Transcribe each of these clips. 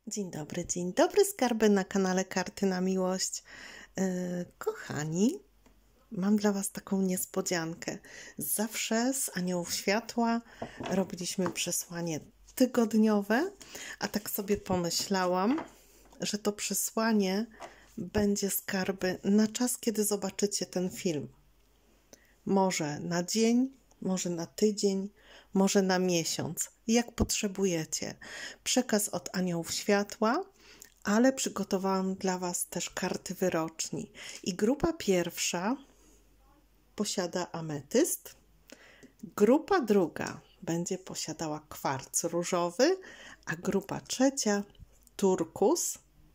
Dzień dobry skarby na kanale Karty na Miłość. Kochani, mam dla Was taką niespodziankę. Zawsze z Aniołów Światła robiliśmy przesłanie tygodniowe, a tak sobie pomyślałam, że to przesłanie będzie skarby na czas, kiedy zobaczycie ten film. Może na dzień, może na tydzień, może na miesiąc, jak potrzebujecie. Przekaz od Aniołów Światła, ale przygotowałam dla Was też karty wyroczni. I grupa pierwsza posiada ametyst, grupa druga będzie posiadała kwarc różowy, a grupa trzecia turkus.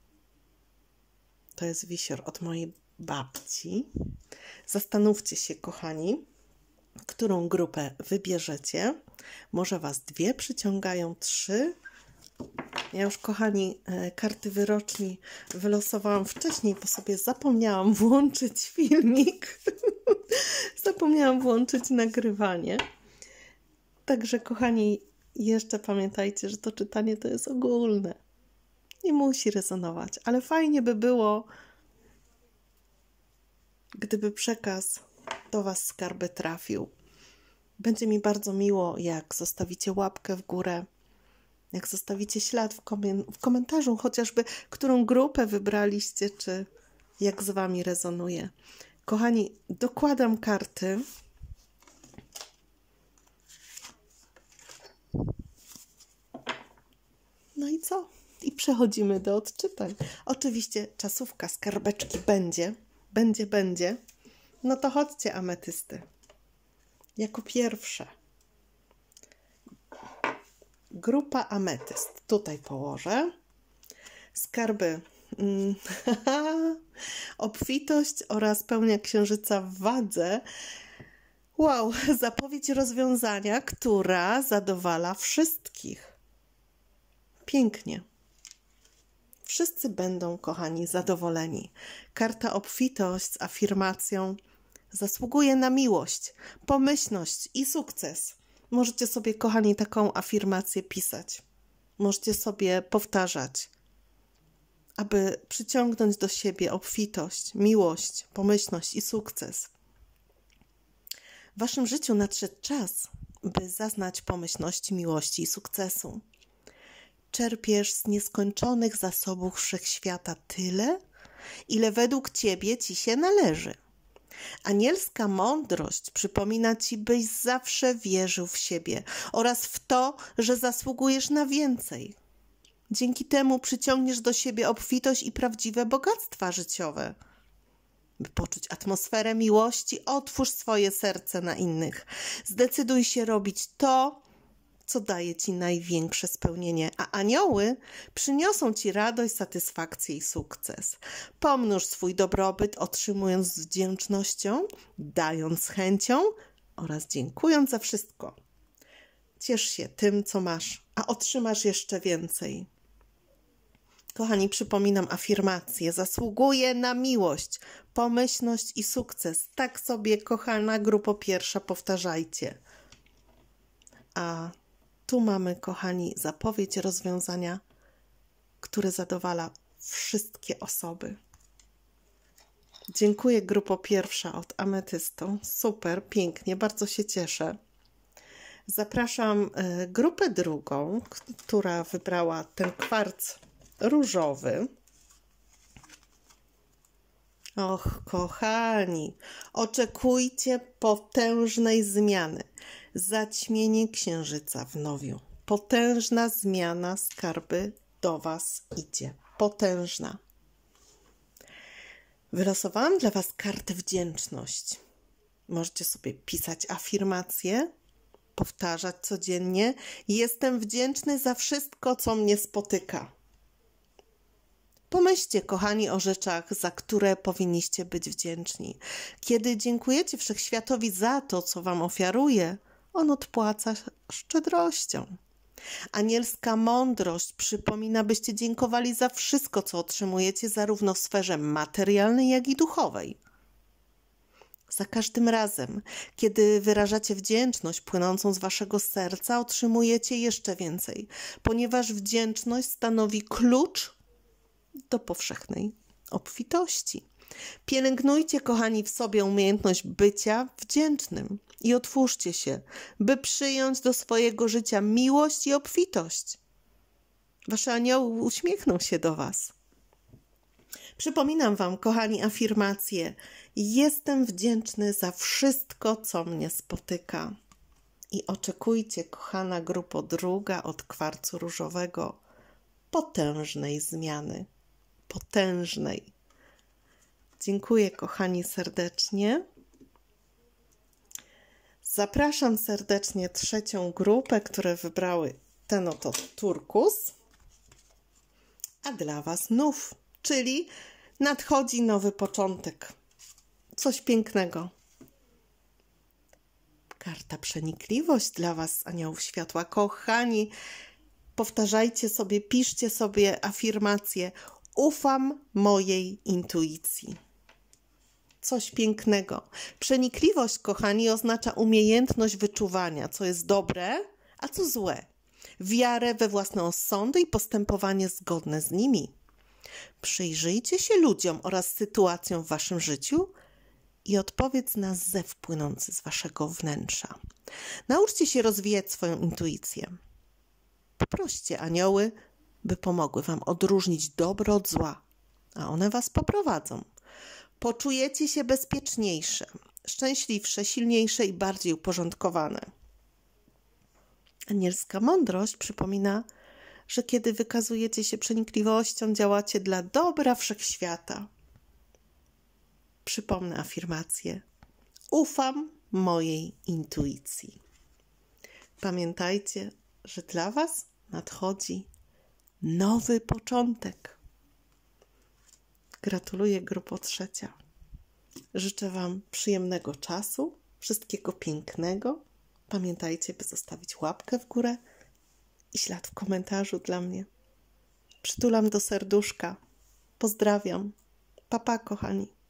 To jest wisior od mojej babci. Zastanówcie się, kochani, którą grupę wybierzecie. Może Was dwie przyciągają, trzy. Ja już, kochani, karty wyroczni wylosowałam wcześniej, bo sobie zapomniałam włączyć filmik. Zapomniałam włączyć nagrywanie. Także, kochani, jeszcze pamiętajcie, że to czytanie to jest ogólne. Nie musi rezonować, ale fajnie by było, gdyby przekaz do Was, skarby, trafił. Będzie mi bardzo miło, jak zostawicie łapkę w górę, jak zostawicie ślad w komentarzu, chociażby którą grupę wybraliście, czy jak z Wami rezonuje. Kochani, dokładam karty. No i co? I przechodzimy do odczytań. Oczywiście czasówka skarbeczki będzie. No to chodźcie, ametysty. Jako pierwsze grupa ametyst. Tutaj położę. Skarby. Obfitość oraz pełnia księżyca w wadze. Wow, zapowiedź rozwiązania, która zadowala wszystkich. Pięknie. Wszyscy będą, kochani, zadowoleni. Karta obfitość z afirmacją zasługuje na miłość, pomyślność i sukces. Możecie sobie, kochani, taką afirmację pisać. Możecie sobie powtarzać, aby przyciągnąć do siebie obfitość, miłość, pomyślność i sukces. W Waszym życiu nadszedł czas, by zaznać pomyślności, miłości i sukcesu. Czerpiesz z nieskończonych zasobów wszechświata tyle, ile według Ciebie Ci się należy. Anielska mądrość przypomina Ci, byś zawsze wierzył w siebie oraz w to, że zasługujesz na więcej. Dzięki temu przyciągniesz do siebie obfitość i prawdziwe bogactwa życiowe. By poczuć atmosferę miłości, otwórz swoje serce na innych. Zdecyduj się robić to, co daje Ci największe spełnienie, a anioły przyniosą Ci radość, satysfakcję i sukces. Pomnóż swój dobrobyt, otrzymując z wdzięcznością, dając z chęcią oraz dziękując za wszystko. Ciesz się tym, co masz, a otrzymasz jeszcze więcej. Kochani, przypominam afirmację. Zasługuję na miłość, pomyślność i sukces. Tak sobie, kochana grupo pierwsza, powtarzajcie. A tu mamy, kochani, zapowiedź rozwiązania, które zadowala wszystkie osoby. Dziękuję, grupo pierwsza od ametystu. Super, pięknie, bardzo się cieszę. Zapraszam grupę drugą, która wybrała ten kwarc różowy. Och, kochani, oczekujcie potężnej zmiany. Zaćmienie księżyca w nowiu. Potężna zmiana, skarby, do Was idzie. Potężna. Wylosowałam dla Was kartę wdzięczność. Możecie sobie pisać afirmacje, powtarzać codziennie. Jestem wdzięczny za wszystko, co mnie spotyka. Pomyślcie, kochani, o rzeczach, za które powinniście być wdzięczni. Kiedy dziękujecie Wszechświatowi za to, co Wam ofiaruje, on odpłaca szczodrością. Anielska mądrość przypomina, byście dziękowali za wszystko, co otrzymujecie, zarówno w sferze materialnej, jak i duchowej. Za każdym razem, kiedy wyrażacie wdzięczność płynącą z waszego serca, otrzymujecie jeszcze więcej, ponieważ wdzięczność stanowi klucz do powszechnej obfitości. Pielęgnujcie, kochani, w sobie umiejętność bycia wdzięcznym i otwórzcie się, by przyjąć do swojego życia miłość i obfitość. Wasze anioły uśmiechną się do was. Przypominam wam, kochani, afirmację: jestem wdzięczny za wszystko, co mnie spotyka. I oczekujcie, kochana grupo druga od kwarcu różowego, potężnej zmiany. Potężnej. Dziękuję, kochani, serdecznie. Zapraszam serdecznie trzecią grupę, które wybrały ten oto turkus. A dla was nów, czyli nadchodzi nowy początek. Coś pięknego. Karta przenikliwość dla was, aniołów światła. Kochani, powtarzajcie sobie, piszcie sobie afirmację: ufam mojej intuicji. Coś pięknego. Przenikliwość, kochani, oznacza umiejętność wyczuwania, co jest dobre, a co złe. Wiarę we własne osądy i postępowanie zgodne z nimi. Przyjrzyjcie się ludziom oraz sytuacjom w waszym życiu i odpowiedz na zew płynący z waszego wnętrza. Nauczcie się rozwijać swoją intuicję. Poproście anioły, by pomogły wam odróżnić dobro od zła, a one was poprowadzą. Poczujecie się bezpieczniejsze, szczęśliwsze, silniejsze i bardziej uporządkowane. Anielska mądrość przypomina, że kiedy wykazujecie się przenikliwością, działacie dla dobra wszechświata. Przypomnę afirmację: ufam mojej intuicji. Pamiętajcie, że dla was nadchodzi nowy początek. Gratuluję, grupo trzecia. Życzę wam przyjemnego czasu, wszystkiego pięknego. Pamiętajcie, by zostawić łapkę w górę i ślad w komentarzu dla mnie. Przytulam do serduszka. Pozdrawiam. Pa, pa, kochani.